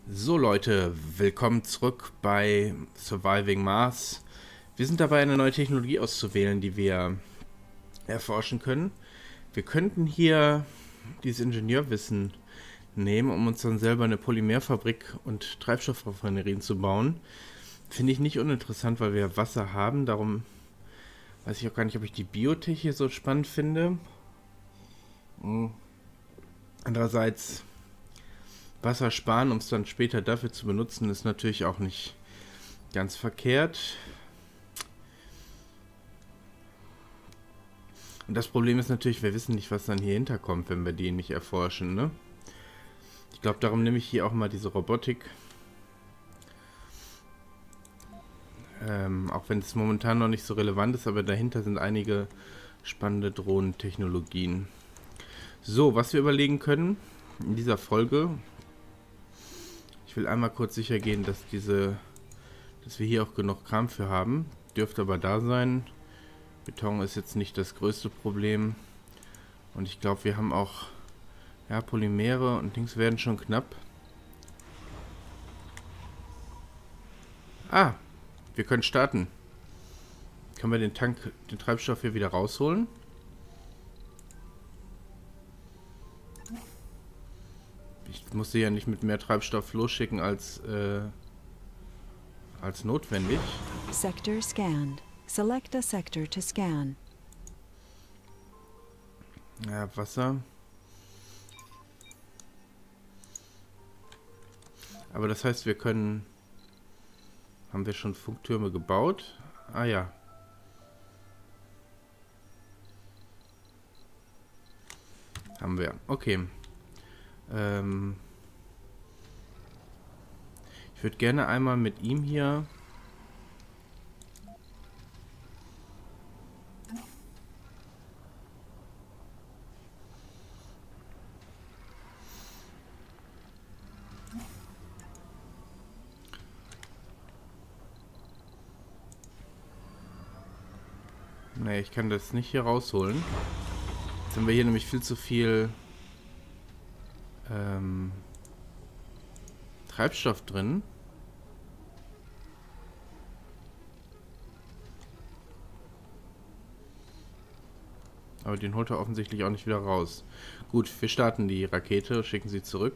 So Leute, willkommen zurück bei Surviving Mars. Wir sind dabei, eine neue Technologie auszuwählen, die wir erforschen können. Wir könnten hier dieses Ingenieurwissen nehmen, um uns dann selber eine Polymerfabrik und Treibstoffraffinerien zu bauen. Finde ich nicht uninteressant, weil wir Wasser haben. Darum weiß ich auch gar nicht, ob ich die Biotech hier so spannend finde. Andererseits Wasser sparen, um es dann später dafür zu benutzen, ist natürlich auch nicht ganz verkehrt. Und das Problem ist natürlich, wir wissen nicht, was dann hier hinterkommt, wenn wir die nicht erforschen, ne? Ich glaube, darum nehme ich hier auch mal diese Robotik. Auch wenn es momentan noch nicht so relevant ist, aber dahinter sind einige spannende Drohnentechnologien. So, was wir überlegen können in dieser Folge. Ich will einmal kurz sicher gehen, dass wir hier auch genug Kram für haben. Dürfte aber da sein. Beton ist jetzt nicht das größte Problem. Und ich glaube, wir haben auch, ja, Polymere und Dings werden schon knapp. Ah, wir können starten. Können wir den Treibstoff hier wieder rausholen? Ich musste ja nicht mit mehr Treibstoff losschicken als notwendig. Sector scanned. Select a sector to scan. Ja, Wasser. Aber das heißt, wir können... Haben wir schon Funktürme gebaut? Ah ja. Haben wir. Okay. Ich würde gerne einmal mit ihm hier... Nee, ich kann das nicht hier rausholen. Jetzt haben wir hier nämlich viel zu viel Treibstoff drin. Aber den holt er offensichtlich auch nicht wieder raus. Gut, wir starten die Rakete, schicken sie zurück.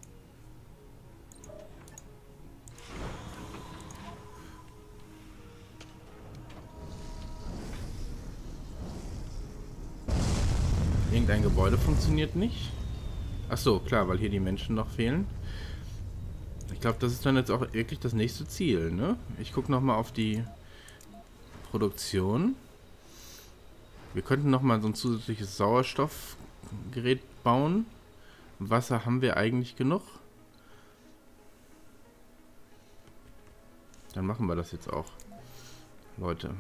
Irgendein Gebäude funktioniert nicht. Ach so, klar, weil hier die Menschen noch fehlen. Ich glaube, das ist dann jetzt auch wirklich das nächste Ziel, ne? Ich gucke nochmal auf die Produktion. Wir könnten nochmal so ein zusätzliches Sauerstoffgerät bauen. Wasser haben wir eigentlich genug. Dann machen wir das jetzt auch. Leute.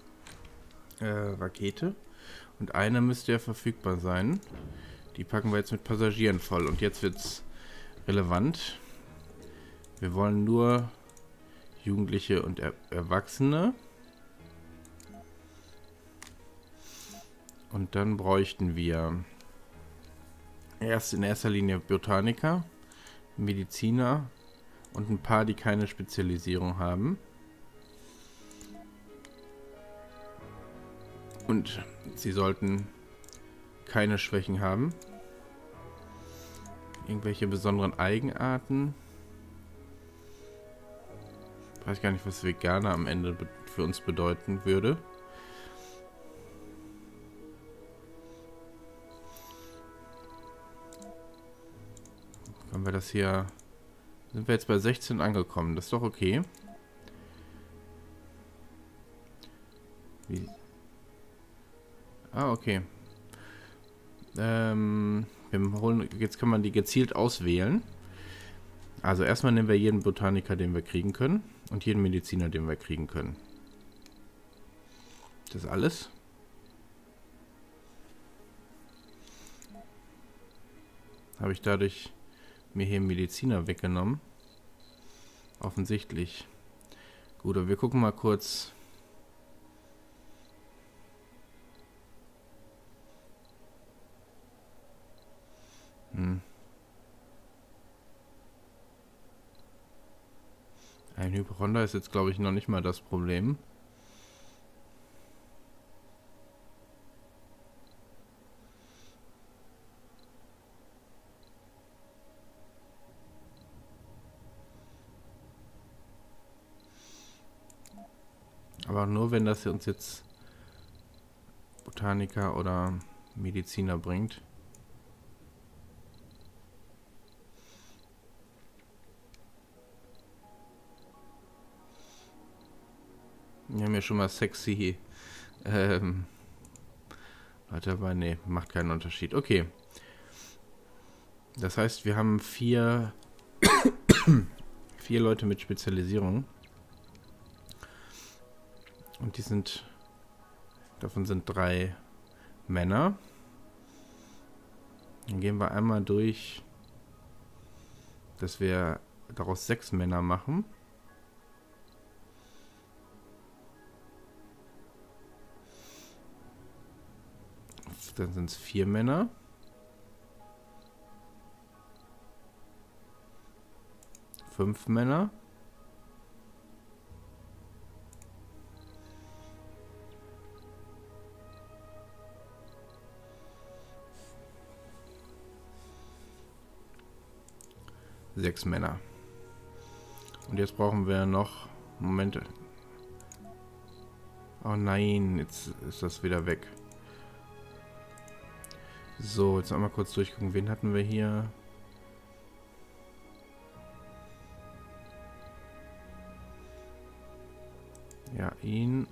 Rakete. Und eine müsste ja verfügbar sein. Die packen wir jetzt mit Passagieren voll. Und jetzt wird's relevant. Wir wollen nur Jugendliche und Erwachsene. Und dann bräuchten wir in erster Linie Botaniker, Mediziner und ein paar, die keine Spezialisierung haben. Und sie sollten keine Schwächen haben. Irgendwelche besonderen Eigenarten. Ich weiß gar nicht, was Veganer am Ende für uns bedeuten würde. Können wir das hier... Sind wir jetzt bei 16 angekommen. Das ist doch okay. Wie? Ah, okay. Jetzt kann man die gezielt auswählen. Also erstmal nehmen wir jeden Botaniker, den wir kriegen können. Und jeden Mediziner, den wir kriegen können. Das ist alles. Habe ich dadurch mir hier einen Mediziner weggenommen? Offensichtlich. Gut, aber wir gucken mal kurz. Ein Hypochonder ist jetzt, glaube ich, noch nicht mal das Problem. Aber nur, wenn das uns jetzt Botaniker oder Mediziner bringt. Wir haben ja schon mal sexy Leute dabei. Nee, macht keinen Unterschied. Okay. Das heißt, wir haben vier Leute mit Spezialisierung. Und davon sind 3 Männer. Dann gehen wir einmal durch, dass wir daraus 6 Männer machen. Dann sind es 4 Männer. 5 Männer. 6 Männer. Und jetzt brauchen wir noch... Moment. Oh nein, jetzt ist das wieder weg. So, jetzt einmal kurz durchgucken. Wen hatten wir hier? Ja, ihn.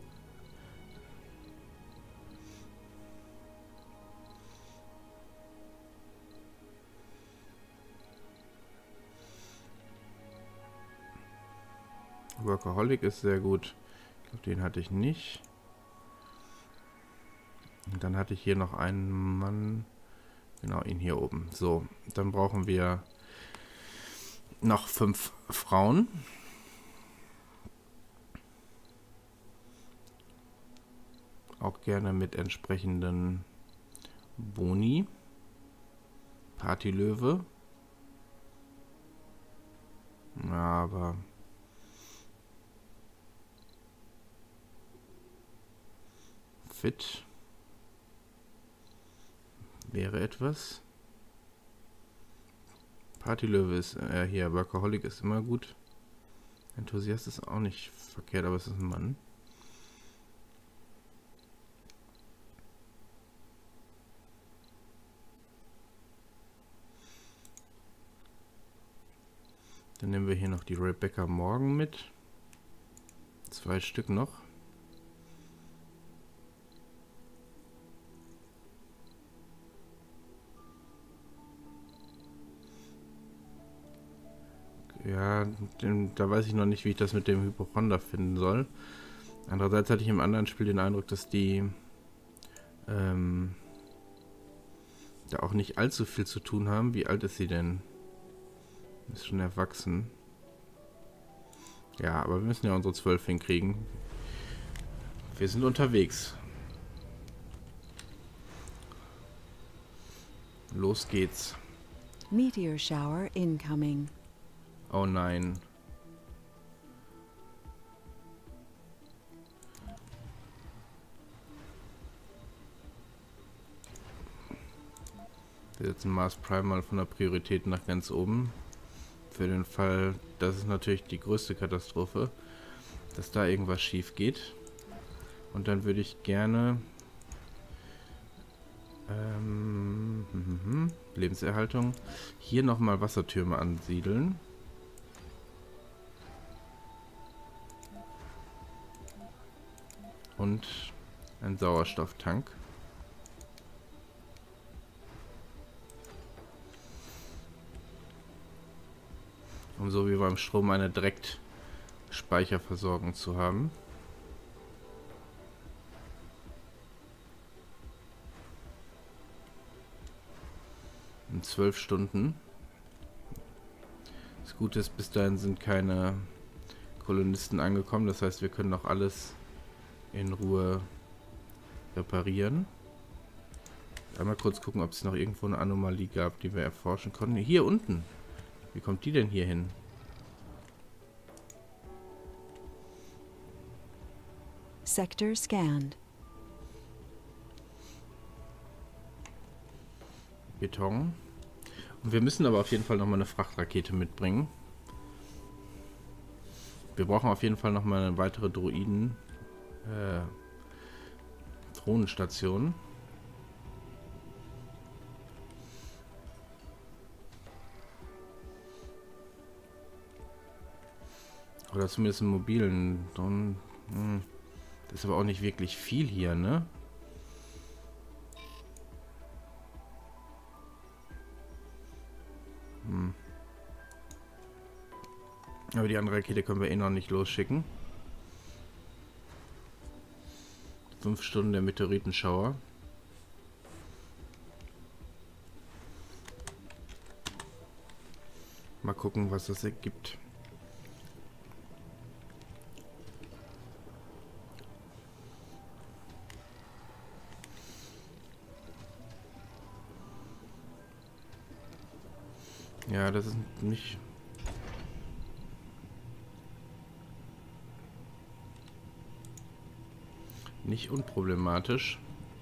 Workaholic ist sehr gut. Ich glaube, den hatte ich nicht. Und dann hatte ich hier noch einen Mann. Genau, ihn hier oben. So, dann brauchen wir noch 5 Frauen. Auch gerne mit entsprechenden Boni. Partylöwe. Ja, aber... Fit wäre etwas. Partylöwe ist hier, Workaholic ist immer gut. Enthusiast ist auch nicht verkehrt, aber es ist ein Mann. Dann nehmen wir hier noch die Rebecca Morgan mit. 2 Stück noch. Ja, da weiß ich noch nicht, wie ich das mit dem Hypochonder finden soll. Andererseits hatte ich im anderen Spiel den Eindruck, dass die da auch nicht allzu viel zu tun haben. Wie alt ist sie denn? Ist schon erwachsen. Ja, aber wir müssen ja unsere 12 hinkriegen. Wir sind unterwegs. Los geht's. Meteor shower incoming. Oh nein. Wir setzen Mars Prime mal von der Priorität nach ganz oben. Für den Fall, das ist natürlich die größte Katastrophe, dass da irgendwas schief geht. Und dann würde ich gerne Lebenserhaltung hier nochmal Wassertürme ansiedeln. Und ein Sauerstofftank. Um so wie beim Strom eine Direktspeicherversorgung zu haben. In 12 Stunden. Das Gute ist, bis dahin sind keine Kolonisten angekommen. Das heißt, wir können noch alles in Ruhe reparieren. Einmal kurz gucken, ob es noch irgendwo eine Anomalie gab, die wir erforschen konnten. Hier unten. Wie kommt die denn hier hin? Sector scanned. Beton. Und wir müssen aber auf jeden Fall nochmal eine Frachtrakete mitbringen. Wir brauchen auf jeden Fall nochmal eine weitere Drohnenstation. Oder zumindest einen mobilen Drohnen. Das ist aber auch nicht wirklich viel hier, ne? Aber die andere Rakete können wir eh noch nicht losschicken. 5 Stunden der Meteoritenschauer. Mal gucken, was das ergibt. Ja, das ist nicht unproblematisch.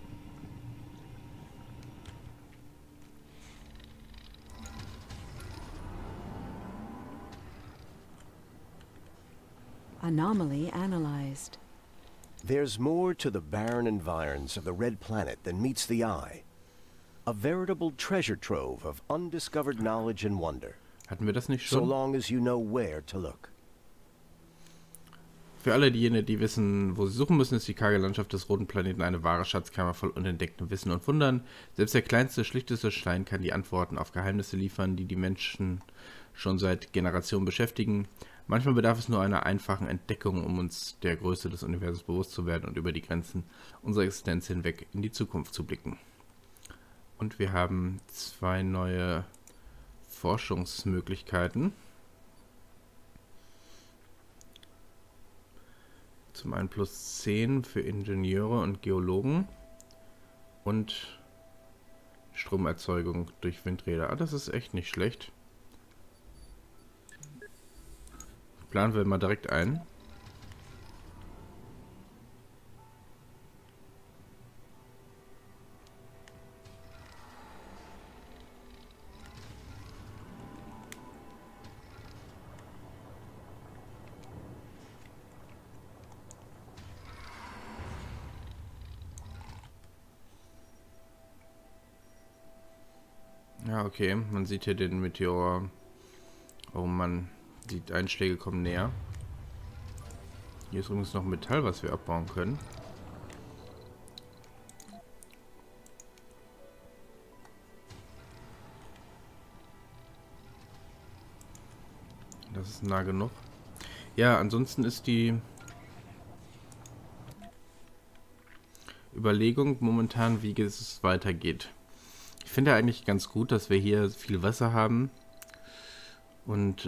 Anomaly analyzed. There's more to the barren environs of the Red Planet than meets the eye. A veritable treasure trove of undiscovered knowledge and wonder. Hatten wir das nicht So schon? long as you know where to look. Für alle diejenigen, die wissen, wo sie suchen müssen, ist die karge Landschaft des roten Planeten eine wahre Schatzkammer voll unentdecktem Wissen und Wundern. Selbst der kleinste, schlichteste Stein kann die Antworten auf Geheimnisse liefern, die die Menschen schon seit Generationen beschäftigen. Manchmal bedarf es nur einer einfachen Entdeckung, um uns der Größe des Universums bewusst zu werden und über die Grenzen unserer Existenz hinweg in die Zukunft zu blicken. Und wir haben 2 neue Forschungsmöglichkeiten. Zum einen +10 für Ingenieure und Geologen und Stromerzeugung durch Windräder. Ah, das ist echt nicht schlecht. Planen wir mal direkt ein. Ja, okay. Man sieht hier den Meteor. Oh Mann, die Einschläge kommen näher. Hier ist übrigens noch Metall, was wir abbauen können. Das ist nah genug. Ja, ansonsten ist die Überlegung momentan, wie es weitergeht. Ich finde eigentlich ganz gut, dass wir hier viel Wasser haben und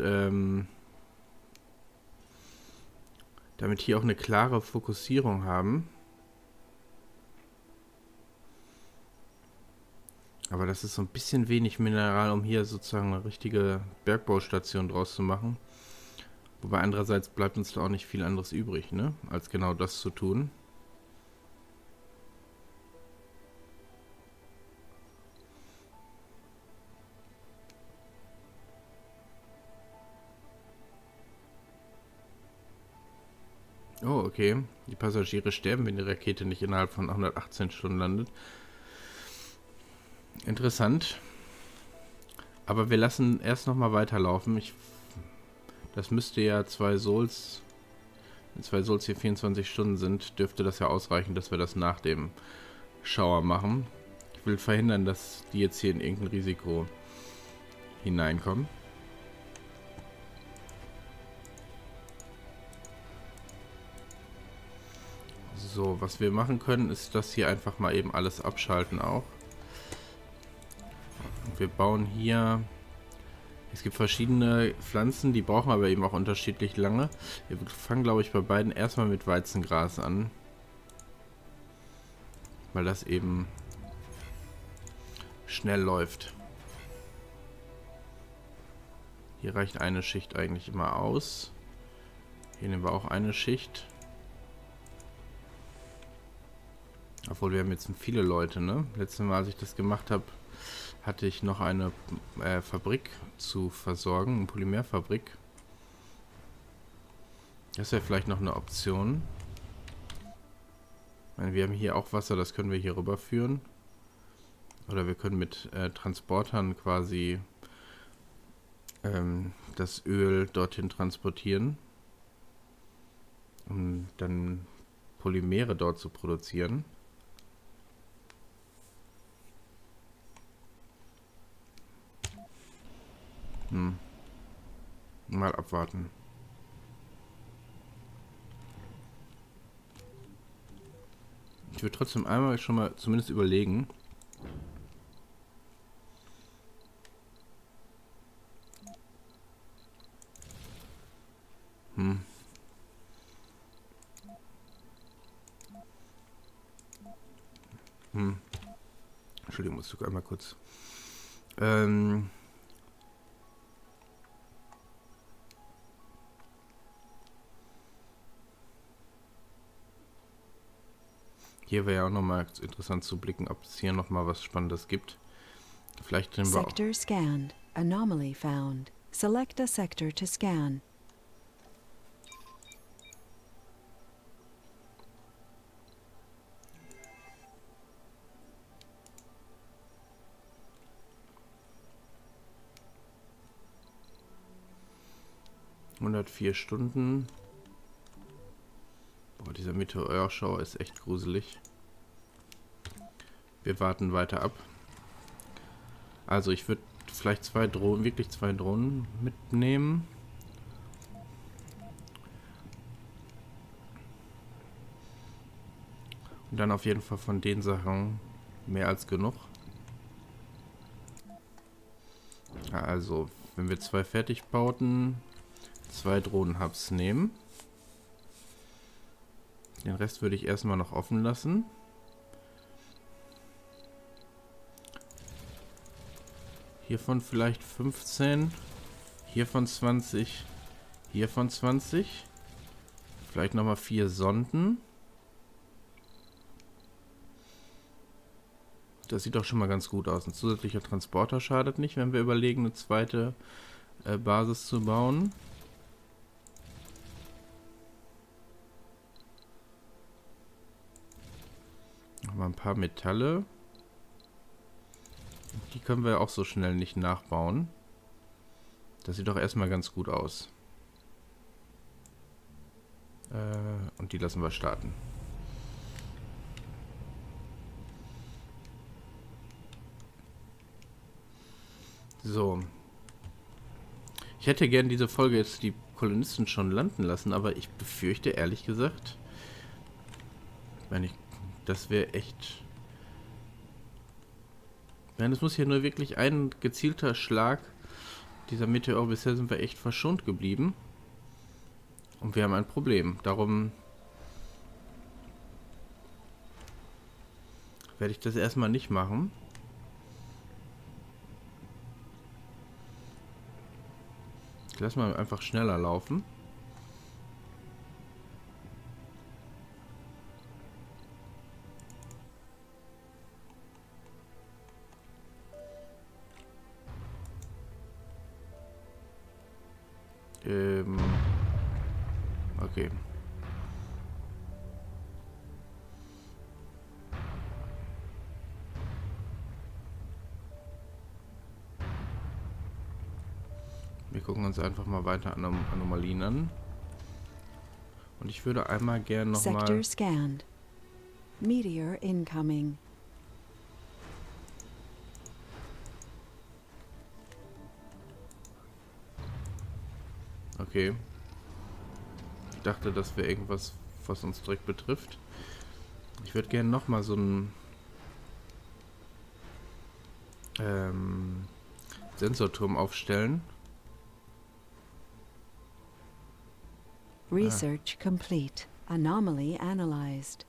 damit hier auch eine klare Fokussierung haben. Aber das ist so ein bisschen wenig Mineral, um hier sozusagen eine richtige Bergbaustation draus zu machen. Wobei andererseits bleibt uns da auch nicht viel anderes übrig, ne, als genau das zu tun. Oh, okay. Die Passagiere sterben, wenn die Rakete nicht innerhalb von 118 Stunden landet. Interessant. Aber wir lassen erst nochmal weiterlaufen. Das müsste ja 2 Souls... Wenn 2 Souls hier 24 Stunden sind, dürfte das ja ausreichen, dass wir das nach dem Schauer machen. Ich will verhindern, dass die jetzt hier in irgendein Risiko hineinkommen. So, was wir machen können, ist das hier einfach mal eben alles abschalten auch. Wir bauen hier... Es gibt verschiedene Pflanzen, die brauchen aber eben auch unterschiedlich lange. Wir fangen, glaube ich, bei beiden erstmal mit Weizengras an. Weil das eben schnell läuft. Hier reicht eine Schicht eigentlich immer aus. Hier nehmen wir auch eine Schicht. Obwohl wir haben jetzt viele Leute, ne? Letztes Mal, als ich das gemacht habe, hatte ich noch eine Fabrik zu versorgen, eine Polymerfabrik. Das wäre vielleicht noch eine Option. Ich meine, wir haben hier auch Wasser, das können wir hier rüberführen. Oder wir können mit Transportern quasi das Öl dorthin transportieren, um dann Polymere dort zu produzieren. Mal abwarten. Ich würde trotzdem einmal schon mal zumindest überlegen. Entschuldigung, muss ich einmal kurz. Hier wäre ja auch nochmal interessant zu blicken, ob es hier nochmal was Spannendes gibt. Vielleicht nehmen wir auch. Sector scanned. Anomaly found. Select a sector to scan. ...104 Stunden. Boah, dieser Meteorschauer ist echt gruselig. Wir warten weiter ab. Also ich würde vielleicht zwei Drohnen mitnehmen. Und dann auf jeden Fall von den Sachen mehr als genug. Also, wenn wir zwei Fertigbauten, zwei Drohnen-Hubs nehmen. Den Rest würde ich erstmal noch offen lassen. Hiervon vielleicht 15. Hiervon 20. Hiervon 20. Vielleicht nochmal 4 Sonden. Das sieht doch schon mal ganz gut aus. Ein zusätzlicher Transporter schadet nicht, wenn wir überlegen, eine zweite Basis zu bauen. Nochmal ein paar Metalle. Die können wir auch so schnell nicht nachbauen. Das sieht doch erstmal ganz gut aus. Und die lassen wir starten. So. Ich hätte gern diese Folge jetzt die Kolonisten schon landen lassen, aber ich befürchte ehrlich gesagt, wenn ich, das wäre echt... Nein, es muss hier nur wirklich ein gezielter Schlag dieser Meteor. Bisher sind wir echt verschont geblieben. Und wir haben ein Problem. Darum werde ich das erstmal nicht machen. Ich lasse mal einfach schneller laufen. Okay. Wir gucken uns einfach mal weiter Anomalien an. Und ich würde einmal gern nochmal... Sector scanned. Meteor incoming. Okay. Ich dachte, das wäre irgendwas, was uns direkt betrifft. Ich würde gerne nochmal so einen Sensorturm aufstellen. Research complete. Anomaly analyzed.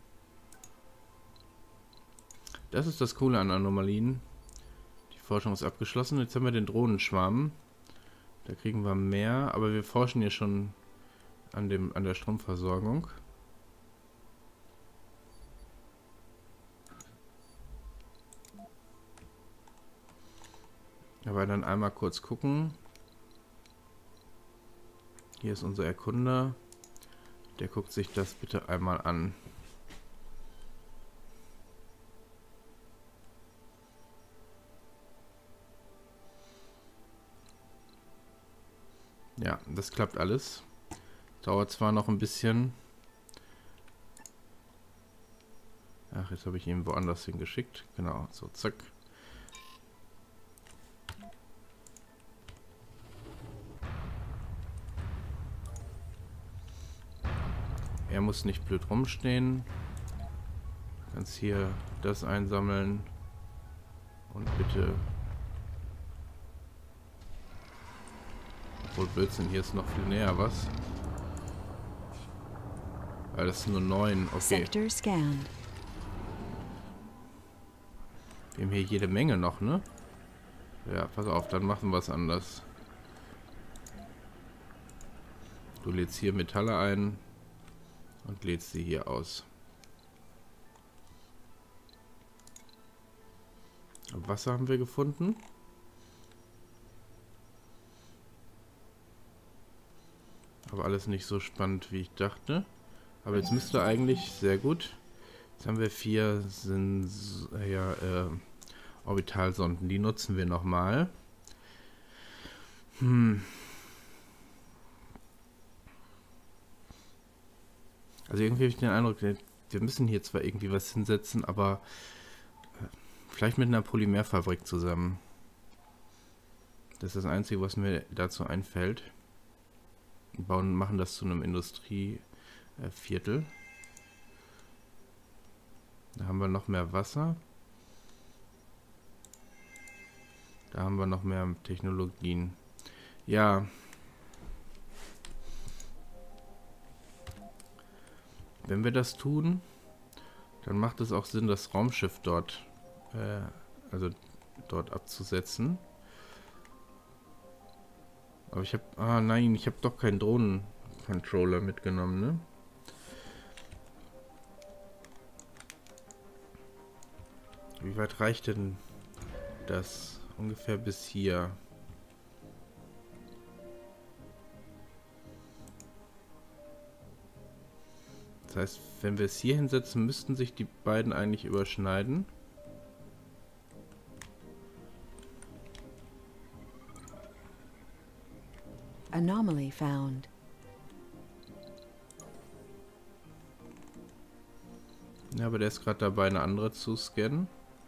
Das ist das Coole an Anomalien. Die Forschung ist abgeschlossen. Jetzt haben wir den Drohnenschwarm. Da kriegen wir mehr, aber wir forschen hier schon an der Stromversorgung. Aber dann einmal kurz gucken. Hier ist unser Erkunder. Der guckt sich das bitte einmal an. Ja, das klappt alles. Dauert zwar noch ein bisschen. Ach, jetzt habe ich ihn woanders hingeschickt. Genau, so zack. Er muss nicht blöd rumstehen. Du kannst hier das einsammeln. Und bitte... Obwohl Blödsinn, hier ist noch viel näher, was? Weil das sind nur 9, okay. Sector scanned. Wir haben hier jede Menge noch, ne? Ja, pass auf, dann machen wir es anders. Du lädst hier Metalle ein und lädst sie hier aus. Wasser haben wir gefunden. Aber alles nicht so spannend, wie ich dachte. Aber jetzt müsste eigentlich, sehr gut. Jetzt haben wir 4 Orbitalsonden. Die nutzen wir nochmal. Also irgendwie habe ich den Eindruck, wir müssen hier zwar irgendwie was hinsetzen, aber vielleicht mit einer Polymerfabrik zusammen. Das ist das Einzige, was mir dazu einfällt. Wir machen das zu einem Industrieviertel. Da haben wir noch mehr Wasser. Da haben wir noch mehr Technologien. Ja. Wenn wir das tun, dann macht es auch Sinn, das Raumschiff dort, dort abzusetzen. Aber ich habe, nein, ich habe doch keinen Drohnencontroller mitgenommen, ne? Wie weit reicht denn das? Ungefähr bis hier. Das heißt, wenn wir es hier hinsetzen, müssten sich die beiden eigentlich überschneiden. Anomaly found. Ja, aber der ist gerade dabei, eine andere zu scannen.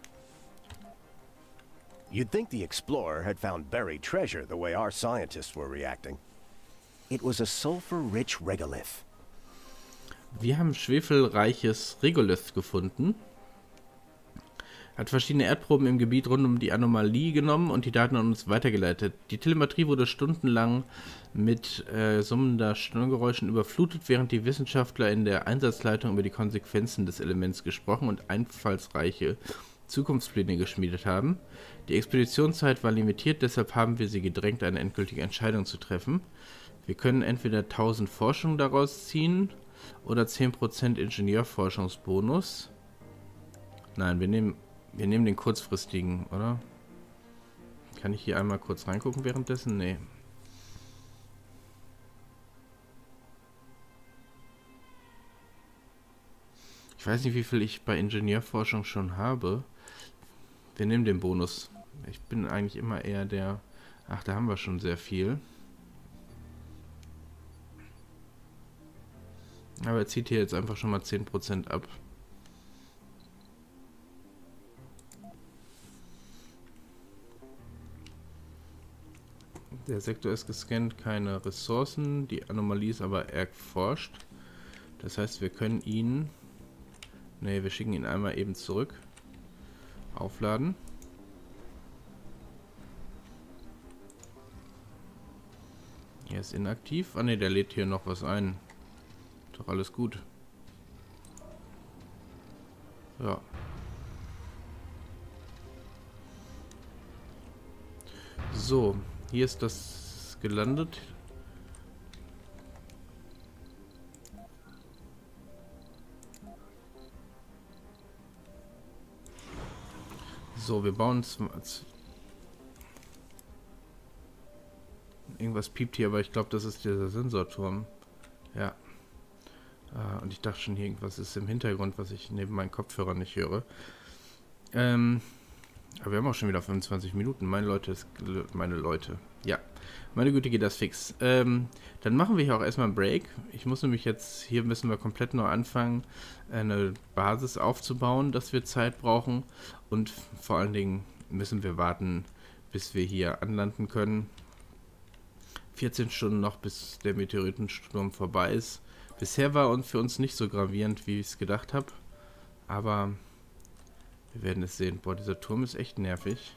You'd think the Explorer had found buried treasure the way our scientists were reacting. It was a sulfur-rich regolith. Wir haben schwefelreiches Regolith gefunden. Hat verschiedene Erdproben im Gebiet rund um die Anomalie genommen und die Daten an uns weitergeleitet. Die Telemetrie wurde stundenlang mit summender Störgeräuschen überflutet, während die Wissenschaftler in der Einsatzleitung über die Konsequenzen des Elements gesprochen und einfallsreiche Zukunftspläne geschmiedet haben. Die Expeditionszeit war limitiert, deshalb haben wir sie gedrängt, eine endgültige Entscheidung zu treffen. Wir können entweder 1000 Forschung daraus ziehen oder 10% Ingenieurforschungsbonus. Nein, wir nehmen den kurzfristigen, oder? Kann ich hier einmal kurz reingucken währenddessen? Nee. Ich weiß nicht, wie viel ich bei Ingenieurforschung schon habe. Wir nehmen den Bonus. Ich bin eigentlich immer eher der... Ach, da haben wir schon sehr viel. Aber er zieht hier jetzt einfach schon mal 10% ab. Der Sektor ist gescannt, keine Ressourcen. Die Anomalie ist aber erforscht. Das heißt, wir können ihn... Ne, wir schicken ihn einmal eben zurück. Aufladen. Er ist inaktiv. Ah ne, der lädt hier noch was ein. Doch alles gut. Ja. So, hier ist das gelandet. So, wir bauen Irgendwas piept hier, aber ich glaube, das ist dieser Sensorturm. Ja. Und ich dachte schon, irgendwas ist im Hintergrund, was ich neben meinen Kopfhörern nicht höre. Aber wir haben auch schon wieder 25 Minuten. Meine Leute. Ja. Meine Güte, geht das fix. Dann machen wir hier auch erstmal einen Break. Ich muss nämlich jetzt, hier müssen wir komplett neu anfangen, eine Basis aufzubauen, dass wir Zeit brauchen. Und vor allen Dingen müssen wir warten, bis wir hier anlanden können. 14 Stunden noch, bis der Meteoritensturm vorbei ist. Bisher war für uns nicht so gravierend, wie ich es gedacht habe. Aber wir werden es sehen. Boah, dieser Turm ist echt nervig.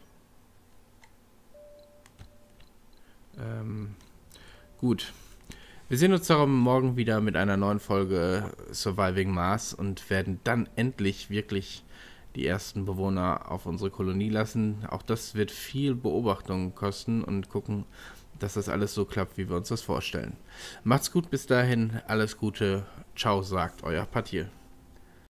Gut. Wir sehen uns darum morgen wieder mit einer neuen Folge Surviving Mars und werden dann endlich wirklich die ersten Bewohner auf unsere Kolonie lassen. Auch das wird viel Beobachtung kosten und gucken, dass das alles so klappt, wie wir uns das vorstellen. Macht's gut bis dahin, alles Gute. Ciao, sagt euer Patil.